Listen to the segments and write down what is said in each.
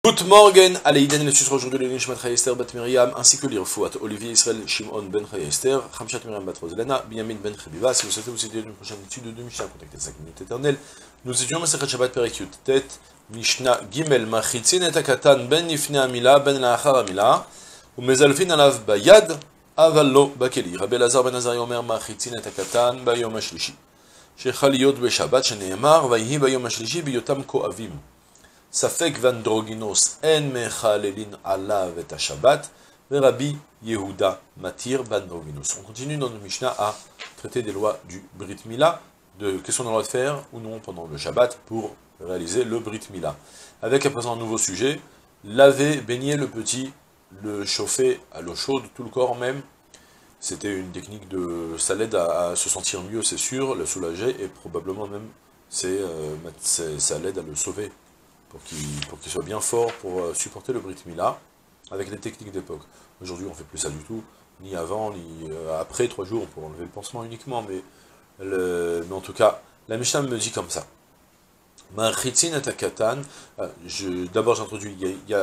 Good morning, Aleïden, le sucre aujourd'hui le Nishmat Chaya Esther Bat Miriam, ainsi que l'Irfouat, Olivier Israël Shimon Ben Chaya Esther, Hamshat Miriam Bat Roselena, Binyamin Ben Chebiva. Si vous souhaitez vous aider d'une prochaine étude de Mishnah, contactez 5 minutes éternelles. Nous étudions Masechet Shabbat Perek Yud Tet, Mishnah Gimel, Machitzin et Akatan, Ben Nifne Amila, Ben Laachar Amila, ou Mezalfin Alav Bayad, Avallo Bakeli. Rabbi Elazar Ben Azariah Omer, Machitzin et Akatan, Bayom Ashlishi. Shechal Yod Beshabbat, Sheneemar, Vayhi Bayom Ashlishi, Biyotam Koavim. Safek van droginos en mechalelin alav et Shabbat, Rabbi Yehuda matir van droginos. On continue dans le Mishnah à traiter des lois du Brit Mila, de qu'est-ce qu'on a le droit de faire ou non pendant le Shabbat pour réaliser le Brit Mila. Avec à présent un nouveau sujet, laver, baigner le petit, le chauffer à l'eau chaude, tout le corps même. C'était une technique de... ça l'aide à se sentir mieux, c'est sûr, le soulager, et probablement même ça l'aide à le sauver. Pour qu'il soit bien fort, pour supporter le Brit Mila, avec les techniques d'époque. Aujourd'hui, on ne fait plus ça du tout, ni avant, ni après 3 jours, pour enlever le pansement uniquement, mais en tout cas, la Mishnah me dit comme ça. Machitzin et Akatan, d'abord j'introduis,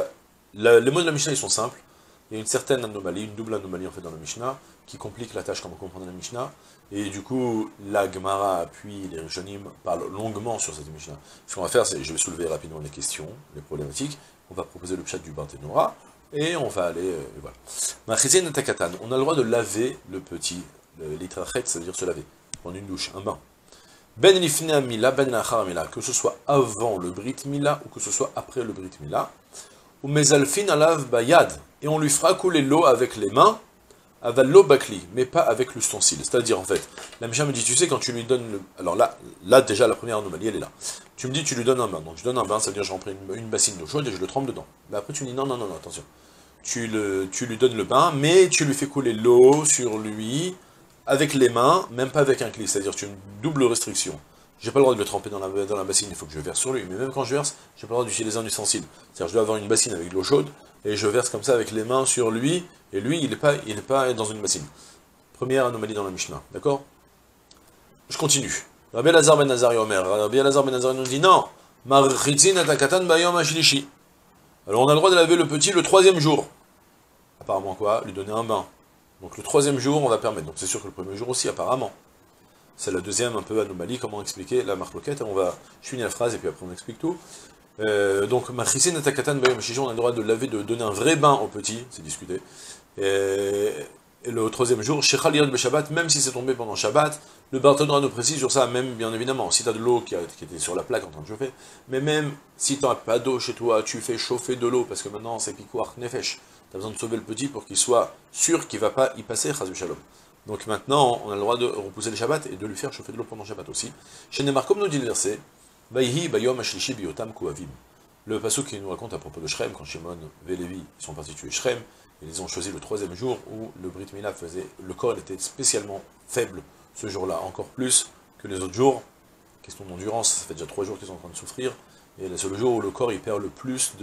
les mots de la Mishnah, ils sont simples, il y a une certaine anomalie, une double anomalie en fait dans la Mishnah, qui complique la tâche comme on comprend dans la Mishnah, et du coup, la Gemara, puis les Rishonim parlent longuement sur cette Mishnah. Ce qu'on va faire, c'est, je vais soulever rapidement les questions, les problématiques, on va proposer le pshat du Barthénora, et on va aller, voilà. Machitzin et Akatan, on a le droit de laver le petit, l'itrachet, ça veut dire se laver, prendre une douche, un bain. Ben lifne mila, ben lachar mila, que ce soit avant le Brit Mila, ou que ce soit après le Brit Mila, ou mezalfin alav bayad, et on lui fera couler l'eau avec les mains, avallo bakli, mais pas avec l'ustensile. C'est-à-dire, en fait, la Mishnah me dit, tu sais, quand tu lui donnes le... Alors là déjà, la première anomalie, elle est là. Tu me dis, tu lui donnes un bain. Donc, je donne un bain, ça veut dire, je remplis une bassine d'eau chaude et je le trempe dedans. Mais après, tu me dis, non, attention. Tu lui donnes le bain, mais tu lui fais couler l'eau sur lui, avec les mains, même pas avec un cli. C'est-à-dire, tu as une double restriction. J'ai pas le droit de le tremper dans la bassine, il faut que je verse sur lui. Mais même quand je verse, j'ai pas le droit d'utiliser un ustensile. C'est-à-dire, je dois avoir une bassine avec de l'eau chaude, et je verse comme ça avec les mains sur lui, et lui, il n'est pas dans une bassine. Première anomalie dans la Mishnah, d'accord? Je continue. Rabbi Elazar ben Azariah Omer. Rabbi Elazar ben Azariah nous dit non. Machitzin et Akatan bayom ashlishi. Alors on a le droit de laver le petit le 3e jour. Apparemment quoi? Lui donner un bain. Donc le 3e jour, on va permettre. Donc c'est sûr que le 1er jour aussi, apparemment. C'est la deuxième un peu anomalie, comment expliquer la marloquette. Je finis la phrase et puis après on explique tout. Donc, Machitzin et Akatan bayom ashlishi, on a le droit de laver, de donner un vrai bain au petit, c'est discuté. Et le 3e jour, Shechal Yod Beshabbat, même si c'est tombé pendant Shabbat, le Barthénora nous précise sur ça, même bien évidemment, si tu as de l'eau qui était sur la plaque en train de chauffer, mais même si tu n'as pas d'eau chez toi, tu fais chauffer de l'eau, parce que maintenant c'est Pikuach Nefesh, tu as besoin de sauver le petit pour qu'il soit sûr qu'il ne va pas y passer, Chas Shalom. Donc maintenant, on a le droit de repousser les Shabbats et de lui faire chauffer de l'eau pendant Shabbat aussi. Chez Neymar, comme nous dit le verset, Vayhi Bayom Ashlishi Biyotam Koavim. Le passage qui nous raconte à propos de Shrem, quand Shimon et Lévi sont partis tuer Shrem, ils ont choisi le 3e jour où le Brit Mila le corps était spécialement faible ce jour-là, encore plus que les autres jours. Question d'endurance, ça fait déjà 3 jours qu'ils sont en train de souffrir, et c'est le jour où le corps il perd le plus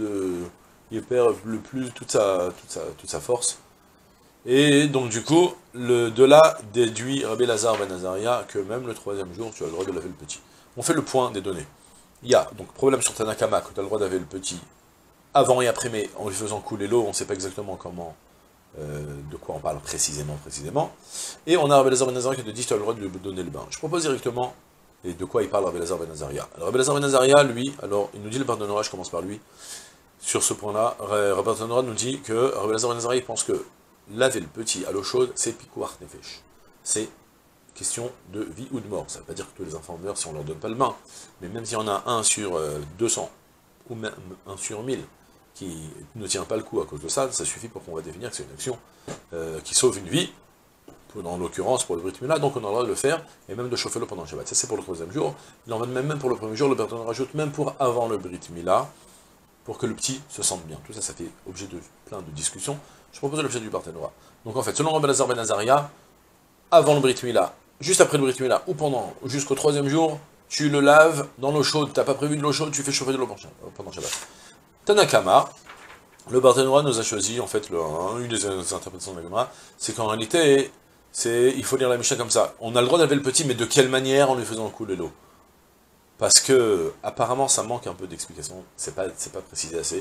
toute sa force. Et donc du coup, de là déduit Rabbi Elazar ben Azariah que même le 3e jour, tu as le droit de laver le petit. On fait le point des données. Il y a donc problème sur Tanakama, que tu as le droit de laver le petit avant et après, mais en lui faisant couler l'eau, on ne sait pas exactement comment, de quoi on parle précisément. Et on a Rabbi Elazar ben Azariah qui te dit tu as le droit de lui donner le bain. Je propose directement, et de quoi il parle Rabbi Elazar ben Azariah. Alors Rabbi Elazar ben Azariah, lui, alors il nous dit le Barthénora, je commence par lui, sur ce point-là, Rabbi Barthénora nous dit que Rabbi Elazar ben Azariah pense que laver le petit à l'eau chaude, c'est Pikuach Nefesh. C'est question de vie ou de mort. Ça ne veut pas dire que tous les enfants meurent si on ne leur donne pas le bain, mais même s'il y en a 1 sur 200, ou même 1 sur 1000, qui ne tient pas le coup à cause de ça, ça suffit pour qu'on va définir que c'est une action qui sauve une vie, en l'occurrence pour le Brit Mila, donc on a le droit de le faire, et même de chauffer l'eau pendant le Shabbat. Ça c'est pour le 3e jour, il en va même pour le 1er jour, le Bertrand rajoute même pour avant le Brit Mila, pour que le petit se sente bien. Tout ça, ça fait objet de plein de discussions. Je propose l'objet du Barthénora. Donc en fait, selon Rabbi Elazar ben Azariah, avant le Brit Mila, juste après le Brit Mila, ou jusqu'au 3e jour, tu le laves dans l'eau chaude, t'as pas prévu de l'eau chaude, tu fais chauffer de l'eau pendant Shabbat. Tanakama, le Barthénora nous a choisi, en fait, une des interprétations de la Gemara, c'est qu'en réalité, il faut lire la Mishnah comme ça. On a le droit de laver le petit, mais de quelle manière en lui faisant couler l'eau? Parce que, apparemment, ça manque un peu d'explication, c'est pas précisé assez.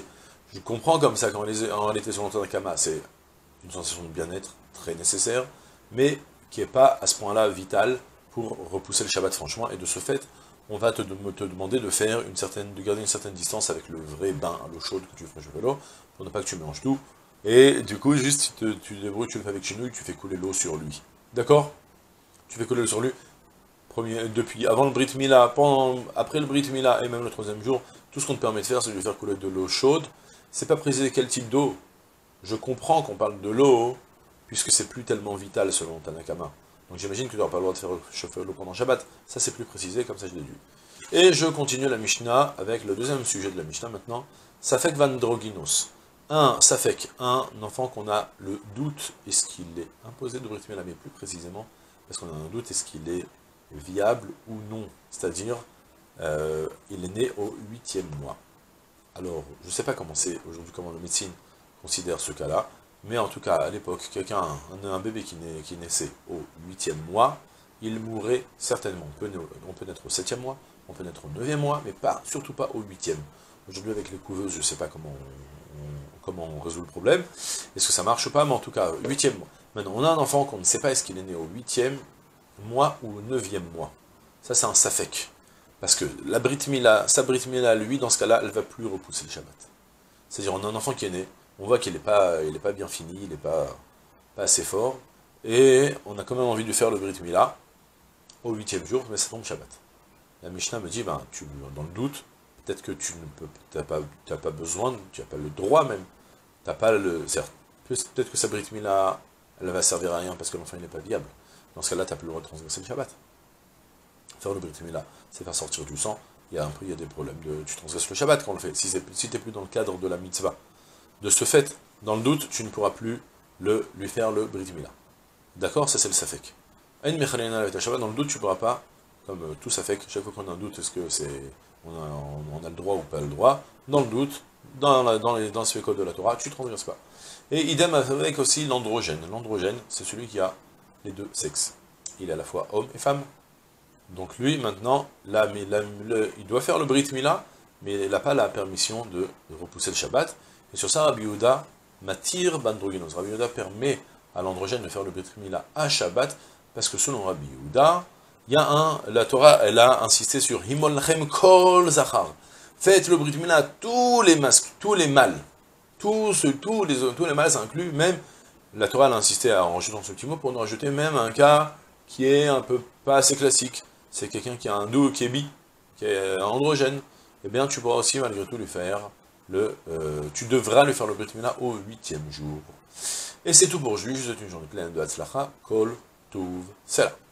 Je comprends comme ça, quand en réalité sur l'Antanakama, c'est une sensation de bien-être très nécessaire, mais qui n'est pas à ce point-là vital pour repousser le Shabbat franchement, et de ce fait, on va te demander de faire de garder une certaine distance avec le vrai bain à l'eau chaude que tu fais chauffer l'eau, pour ne pas que tu mélanges tout, et du coup, juste, tu débrouilles, tu le fais avec chenouille, tu fais couler l'eau sur lui. D'accord? Tu fais couler l'eau sur lui, depuis avant le Brit Mila, après le Brit Mila, et même le troisième jour, tout ce qu'on te permet de faire, c'est de lui faire couler de l'eau chaude. C'est pas précisé quel type d'eau. Je comprends qu'on parle de l'eau, puisque c'est plus tellement vital selon Tanakama. Donc j'imagine que tu n'auras pas le droit de faire chauffer l'eau pendant Shabbat. Ça c'est plus précisé, comme ça je déduis. Et je continue la Mishnah avec le deuxième sujet de la Mishnah maintenant. Safek van droginos. Safek, un enfant qu'on a le doute, est-ce qu'il est imposé de Brit Mila, mais plus précisément, parce qu'on a un doute, est-ce qu'il est viable ou non. C'est-à-dire, il est né au 8e mois. Alors, je ne sais pas comment c'est aujourd'hui, comment la médecine considère ce cas-là, mais en tout cas, à l'époque, un bébé qui naissait au 8e mois, il mourrait certainement. On peut naître au 7e mois, on peut naître au 9e mois, mais surtout pas au 8e. Aujourd'hui, avec les couveuses, je ne sais pas comment on résout le problème. Est-ce que ça marche ou pas, mais en tout cas, 8e mois. Maintenant, on a un enfant qu'on ne sait pas est-ce qu'il est né au 8e mois ou au 9e mois. Ça, c'est un safek. Parce que sa Brit Mila, lui, dans ce cas-là, elle ne va plus repousser le Shabbat. C'est-à-dire, on a un enfant qui est né, on voit qu'il n'est pas bien fini, il n'est pas assez fort, et on a quand même envie de faire le Brit Mila au 8e jour, mais ça tombe Shabbat. La Mishnah me dit, dans le doute, peut-être que tu n'as pas besoin, tu n'as pas le droit même, peut-être que sa Brit Mila, elle va servir à rien parce que l'enfant n'est pas viable. Dans ce cas-là, tu n'as plus le droit de transgresser le Shabbat. Faire le Brit Mila, c'est faire sortir du sang. Il y a des problèmes tu transgresses le Shabbat quand on le fait. Si tu n'es plus dans le cadre de la mitzvah. De ce fait, dans le doute, tu ne pourras plus lui faire le Brit Mila. D'accord? Ça, c'est le Safek. Dans le doute, tu ne pourras pas, comme tout Safek, chaque fois qu'on a un doute, est-ce que on a le droit ou pas le droit? Dans le doute, dans ce code de la Torah, tu ne transgresses pas. Et idem avec aussi l'androgène. L'androgène, c'est celui qui a les deux sexes. Il est à la fois homme et femme. Donc lui, maintenant, il doit faire le Brit Mila, mais il n'a pas la permission de repousser le Shabbat. Et sur ça, Rabbi Yehuda matir bandroginos. Rabbi Yehuda permet à l'androgène de faire le Brit Mila à Shabbat, parce que selon Rabbi Yehuda, la Torah, elle a insisté sur Himol lachem kol zachar. Faites le Brit Mila à tous les masques, tous les mâles. Tous les mâles, ça inclut même, la Torah elle a insisté en rajoutant ce petit mot pour nous rajouter même un cas qui est un peu pas assez classique. C'est quelqu'un qui a un dos qui est bi, qui est androgène. Eh bien, tu pourras aussi malgré tout lui faire tu devras lui faire le Brit Mila au 8e jour. Et c'est tout pour aujourd'hui. Je vous souhaite une journée pleine de Hatzlacha, Kol, Tuv, Selah.